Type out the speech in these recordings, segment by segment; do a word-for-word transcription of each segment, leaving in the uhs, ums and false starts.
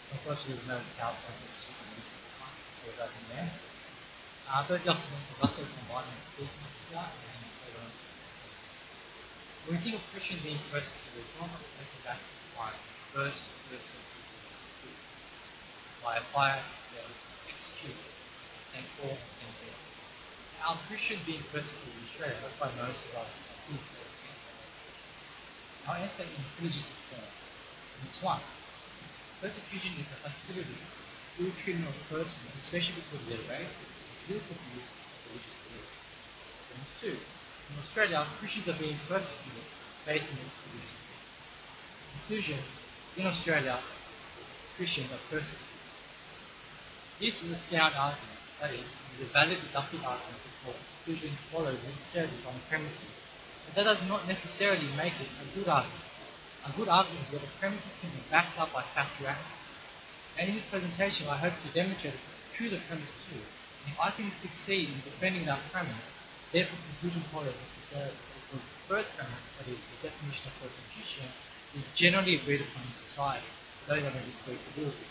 Unfortunately, there's no couch on which you can so it doesn't there. Uh, first off, I'd like to combine and speaking to that, and later on. When we think of Christians being persecuted, it's not taken back by first person by a fire to executed, Saint Paul and Saint Peter. Now, Christians being persecuted in Australia, that's why most of us are peaceful. Our answer in religious form. And it's one. Persecution is a hostility, ill treatment of a person, especially because of their race, political views, or religious beliefs. And it's two. In Australia, Christians are being persecuted based on their religious beliefs. In conclusion, in Australia, Christians are persecuted. This is a sound argument, that is, it is a valid deductive argument because conclusion follows necessarily from the premises. But that does not necessarily make it a good argument. A good argument is where the premises can be backed up by factual evidence. And in this presentation, I hope to demonstrate true the premise too. And if I can succeed in defending that premise, therefore conclusion follows necessarily, because the first premise, that is, the definition of persecution, is generally agreed upon in society, though there may be great ability.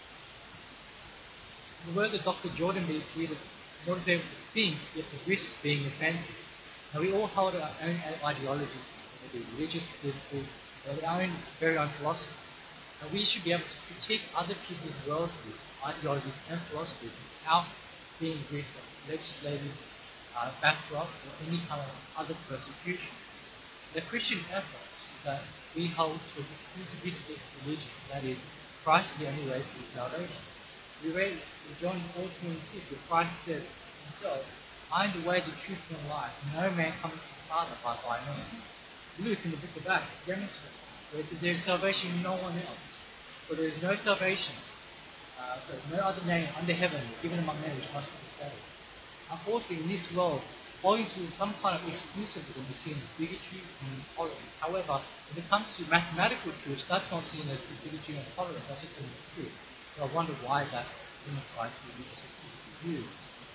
The words of Doctor Jordan B. Peters not able to think, yet the risk being offensive. Now we all hold our own ideologies, whether it be religious, political, or our own very own philosophy. And we should be able to critique other people's worldview, ideologies, and philosophies without being aggressive, legislative uh, backdrop, or any kind of other persecution. The Christian ethos is that we hold to an exclusivistic religion, that is, Christ is the only way to salvation. We read in John four twenty-six where Christ said himself, I am the way, the truth, and the life. No man cometh to the Father but by me. Luke in the book of Acts demonstrates where it says there is salvation in no one else. For there is no salvation, uh, there is no other name under heaven given among men which must be saved. Unfortunately, in this world, falling to some kind of exclusivism is seen as bigotry and intolerance. However, when it comes to mathematical truths, that's not seen as bigotry and intolerance, that's just seen as truth. So I wonder why that unifies religious views.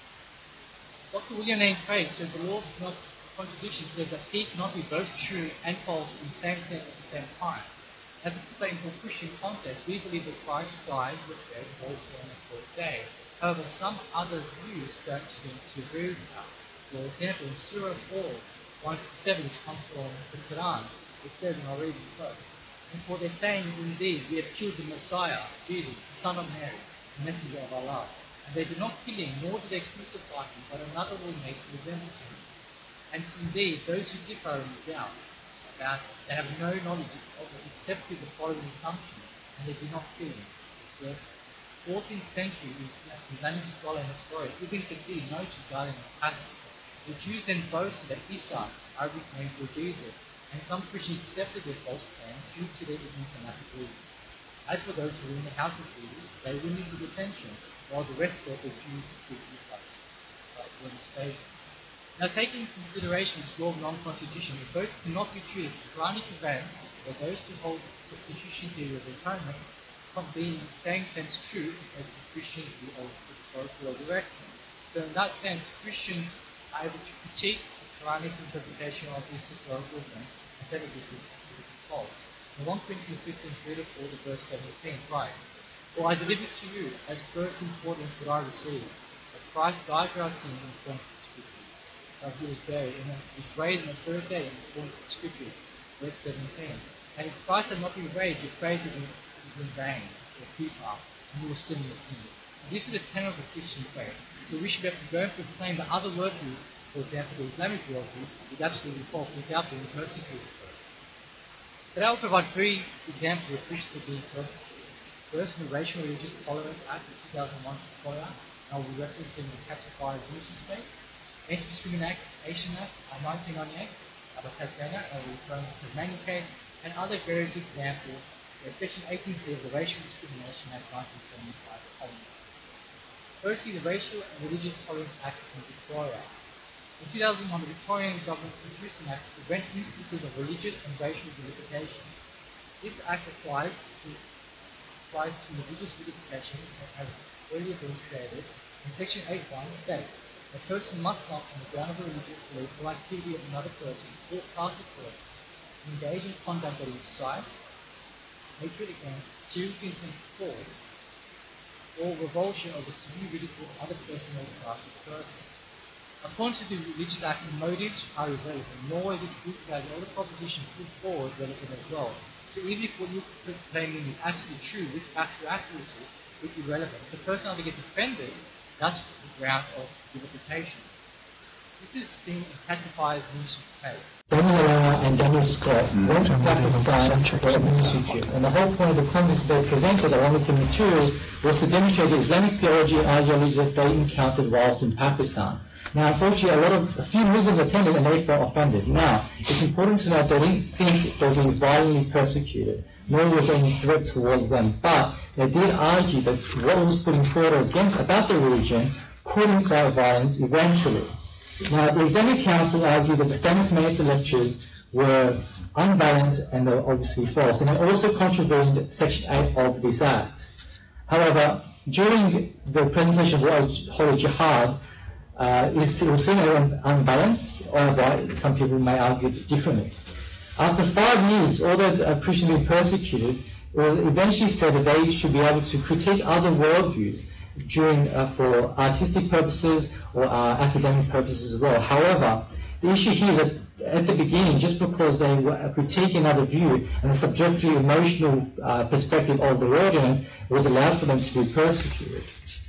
Doctor William Lane Craig says the law of not contradiction says that he cannot be both true and false in the same sense at the same time. As to put that into a Christian context, we believe that Christ died, was dead, and rose again on the fourth day. However, some other views don't seem to agree with that. For example, in Surah four, one to seven, this comes from the Quran. It says, and I'll read it first. And for their saying, indeed, we have killed the Messiah, Jesus, the Son of Mary, the messenger of Allah. And they did not kill him, nor did they crucify him, but another was made to resemble him. And indeed, those who differ in doubt about it, they have no knowledge of it except through the following assumption, and they did not kill him. So, fourteenth century Islamic scholar and historian Ibn Kathir notes regarding this passage. The Jews then boasted that Isa, Arabic name for Jesus, and some Christians accepted their false claim due to their ignorance and apathy. As for those who were in the house of Jesus, they witnessed his ascension, while the rest thought the Jews did Isa, but were mistaken. Now, taking into consideration this law of non-contradiction, it both cannot be true that the Quranic events, or those who hold the substitution theory of atonement, can't be in the same sense true as the Christian view of the historical resurrection. So in that sense, Christians are able to critique the Quranic interpretation of this historical event and say that this is absolutely false. In First Corinthians fifteen, three to four, to verse seventeen, writes, For I delivered to you as first important what I received, that Christ died for our sins in accordance with the Scriptures, that he was buried, and was raised on the third day in accordance with the Scriptures, verse seventeen. And if Christ had not been raised, your faith is in, is in vain, or futile, and you were still in your sin. This is the tenor of the Christian faith. So we should be able to go and proclaim the other worldview, for example, the Islamic worldview, is absolutely false without being persecuted for it. Today I will provide three examples of Christians being persecuted. First, the Racial and Religious Tolerance Act of two thousand one Victoria, and I will be referencing the Capsified Mission State, Anti-Discrimination Act of nineteen ninety-eight, of Tasmania, and I will be referring to the Tasmanian case, and other various examples where Section eighteen C of the Racial Discrimination Act nineteen seventy-five is common. Firstly, the Racial and Religious Tolerance Act of Victoria. In two thousand one, the Victorian government introduced an act to prevent instances of religious and racial vilification. This act applies to, applies to religious vilification that has earlier been created, and Section eight point one states, a person must not, on the ground of a religious belief or activity of another person or class of person, engage in conduct that incites, hatred against, seriously intends to fraud, or revulsion over severe ridicule of other person or class of person. According to the Religious Act, motives are irrelevant, nor is it true that all the propositions put forward relevant as well. So even if what you're claiming is absolutely true with factual accuracy, it's irrelevant. If the person either gets offended, that's the ground of vilification. This is seen in testifies Newsom's case. Daniel Alana and Daniel Scott went to Pakistan for a ministry, and the whole point of the conference they presented along with the materials was to demonstrate the Islamic theology and ideology that they encountered whilst in Pakistan. Now, unfortunately, a lot of a few Muslims attended and they felt offended. Now, it's important to note they didn't think they were being violently persecuted, nor was there any threat towards them. But they did argue that what was putting forward against about the religion could incite violence eventually. Now, the Islamic Council argued that the statements made at the lectures were unbalanced and they were obviously false, and it also contravened Section eight of this Act. However, during the presentation of Holy Jihad, uh, it was seen as unbalanced, or some people may argue differently. After five years, although uh, Christians being persecuted, it was eventually said that they should be able to critique other worldviews during uh, for artistic purposes or uh, academic purposes as well. However, the issue here is that at the beginning, just because they were critiquing another view and the subjective emotional uh, perspective of the audience, it was allowed for them to be persecuted.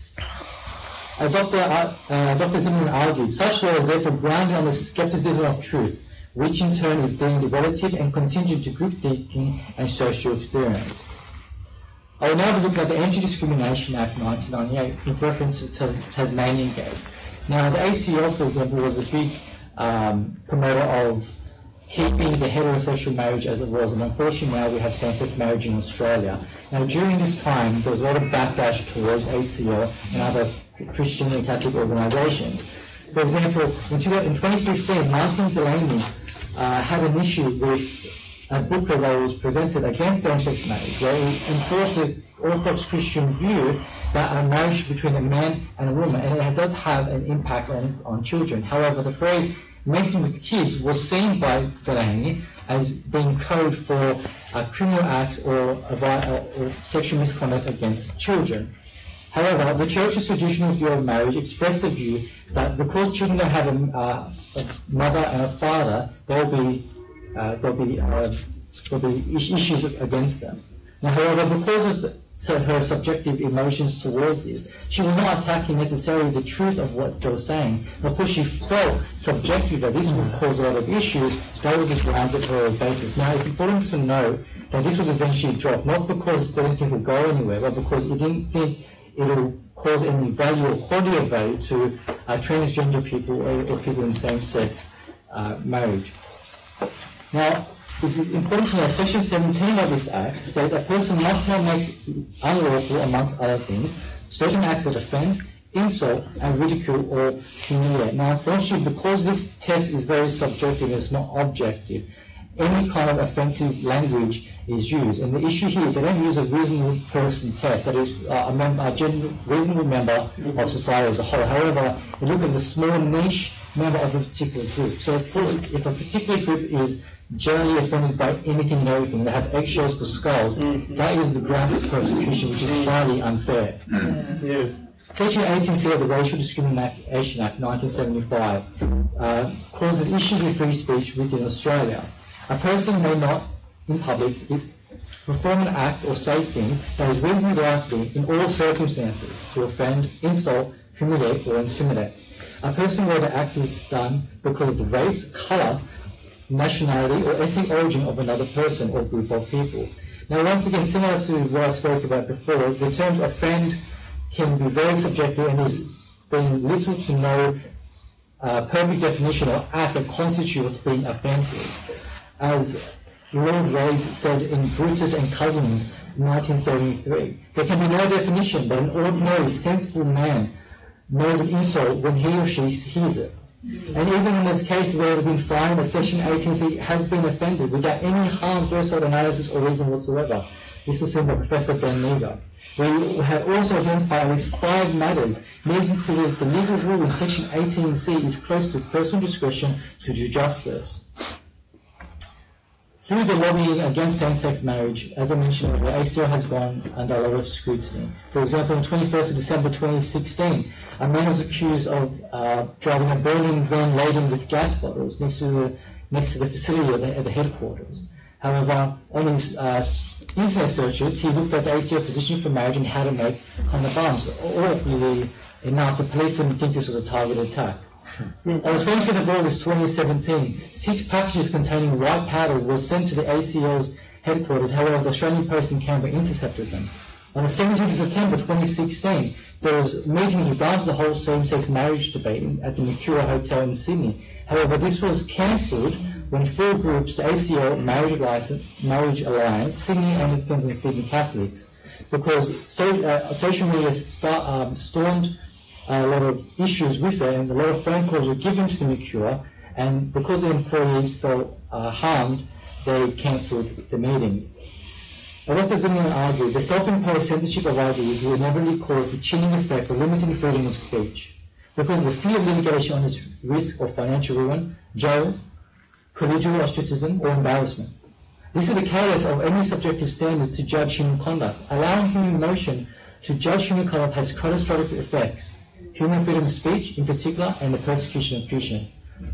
Uh, Doctor Uh, uh, Doctor Zimmerman argued, such law is therefore grounded on the skepticism of truth, which in turn is deemed relative and contingent to group thinking and social experience. I will now be looking at the Anti-Discrimination Act nineteen ninety-eight with reference to the Tasmanian case. Now, the A C L, for example, was a big um, promoter of keeping the heterosexual marriage as it was, and unfortunately now we have same-sex marriage in Australia. Now, during this time, there was a lot of backlash towards A C L and other Christian and Catholic organisations. For example, in twenty fifteen, Martin Delaney uh, had an issue with a booklet that was presented against same-sex marriage, where he enforced the Orthodox Christian view that a marriage between a man and a woman, and it does have an impact on, on children. However, the phrase messing with kids was seen by Delaney as being code for a criminal act or, a, or sexual misconduct against children. However, the Church's traditional view of marriage expressed the view that because children don't have a, uh, a mother and a father, there will be Uh, there'll be uh, there'll be issues against them. Now, however, because of the, so her subjective emotions towards this, she was not attacking necessarily the truth of what they were saying. Because she felt subjectively that this would cause a lot of issues, that was the grounds of her basis. Now, it's important to note that this was eventually dropped, not because they didn't think it would go anywhere, but because it didn't think it will cause any value or quality of value to uh, transgender people or, or people in same-sex uh, marriage. Now, it is important to know Section seventeen of this Act states a person must not make unlawful, amongst other things, certain acts that offend, insult, and ridicule or humiliate. Now, unfortunately, because this test is very subjective, it's not objective, any kind of offensive language is used. And the issue here, they don't use a reasonable person test, that is uh, a, member, a general, reasonable member of society as a whole. However, they look at the small niche member of a particular group. So for, if a particular group is generally offended by anything and everything, they have eggshells for skulls, mm-hmm. that is the ground of persecution, which is highly unfair. Mm-hmm. Yeah. Section eighteen C of the Racial Discrimination Act nineteen seventy-five uh, causes issues with free speech within Australia. A person may not, in public, perform an act or say things that is reasonably likely in all circumstances to offend, insult, humiliate, or intimidate. A person where the act is done because of the race, colour, nationality, or ethnic origin of another person or group of people. Now, once again, similar to what I spoke about before, the terms offend can be very subjective and is being little to no uh, perfect definition or act that constitutes being offensive. As Lord Reid said in Brutus and Cousins, nineteen seventy-three, there can be no definition, but an ordinary, sensible man knows an insult when he or she hears it. And even in this case where it has been found that Section eighteen C has been offended without any harm, threshold analysis or reason whatsoever. This was seen by Professor Ben Meager. We have also identified at least five matters making clear that the legal rule in Section eighteen C is close to personal discretion to do justice. through the lobbying against same-sex marriage, as I mentioned earlier, A C L has gone under a lot of scrutiny. For example, on twenty-first of December twenty sixteen, a man was accused of uh, driving a burning van laden with gas bottles next to the, next to the facility at the, at the headquarters. However, on his uh, internet searches, he looked at the A C L position for marriage and how to make condom bombs. Awfully enough, the police didn't think this was a targeted attack. On the twenty-fifth of August twenty seventeen, six packages containing white powder were sent to the A C L's headquarters. However, the Australian Post in Canberra intercepted them. On the seventeenth of September twenty sixteen, there was meetings regarding the whole same-sex marriage debate at the Mercure Hotel in Sydney. However, this was cancelled when four groups, the A C L, Marriage Alliance, Marriage Alliance, Sydney Anglicans and Sydney Catholics, because so, uh, social media start, um, stormed a lot of issues with it, and a lot of phone calls were given to the Mercure, and because the employees felt uh, harmed, they cancelled the meetings. Doctor Zimmerman argued the self-imposed censorship of ideas will inevitably cause the chilling effect of limiting freedom of speech, because of the fear of litigation on its risk of financial ruin, jail, collegial ostracism, or embarrassment. This is the chaos of any subjective standards to judge human conduct. Allowing human emotion to judge human conduct has catastrophic effects. Human freedom of speech, in particular, and the persecution of Christians.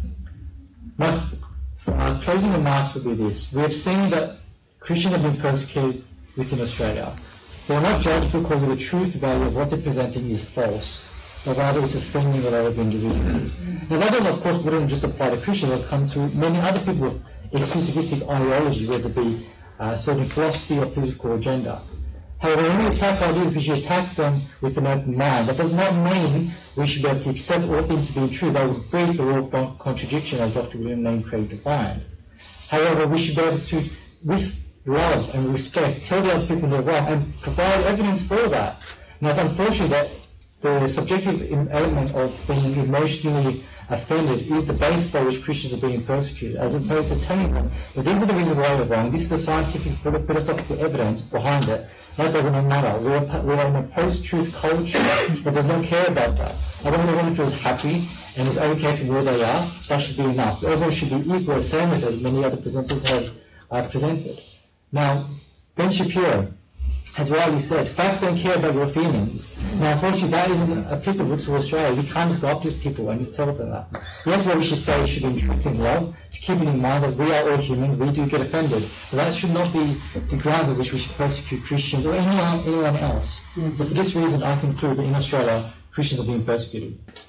My uh, closing remarks will be this. We have seen that Christians have been persecuted within Australia. They are not judged because of the truth value of what they're presenting is false, but rather it's offending a lot of individuals. Now that, of course, wouldn't just apply to Christians, it will come to many other people with exclusivistic ideology, whether it be uh, certain philosophy or political agenda. However, when we attack ideas, we should attack them with an open mind. That does not mean we should be able to accept all things to be true. They would breed the law of contradiction, as Doctor William Lane Craig defined. However, we should be able to, with love and respect, tell the other people they're wrong and provide evidence for that. Now, it's unfortunate that the subjective element of being emotionally offended is the basis by which Christians are being persecuted, as opposed to telling them that these are the reasons why they're wrong, this is the scientific philosophical evidence behind it. That doesn't matter. We're, we're in a post-truth culture that does not care about that. Everyone really feels happy and is okay from where they are. That should be enough. Everyone should be equal, the same as, as many other presenters have uh, presented. Now, Ben Shapiro has rightly said, facts don't care about your feelings. Now, unfortunately, that isn't applicable to Australia. We can't just go up to people and just tell them that. That's what we should say should be in truth and love, to keep it in mind that we are all humans, we do get offended. But that should not be the grounds on which we should persecute Christians or anyone, anyone else. So for this reason, I conclude that in Australia, Christians are being persecuted.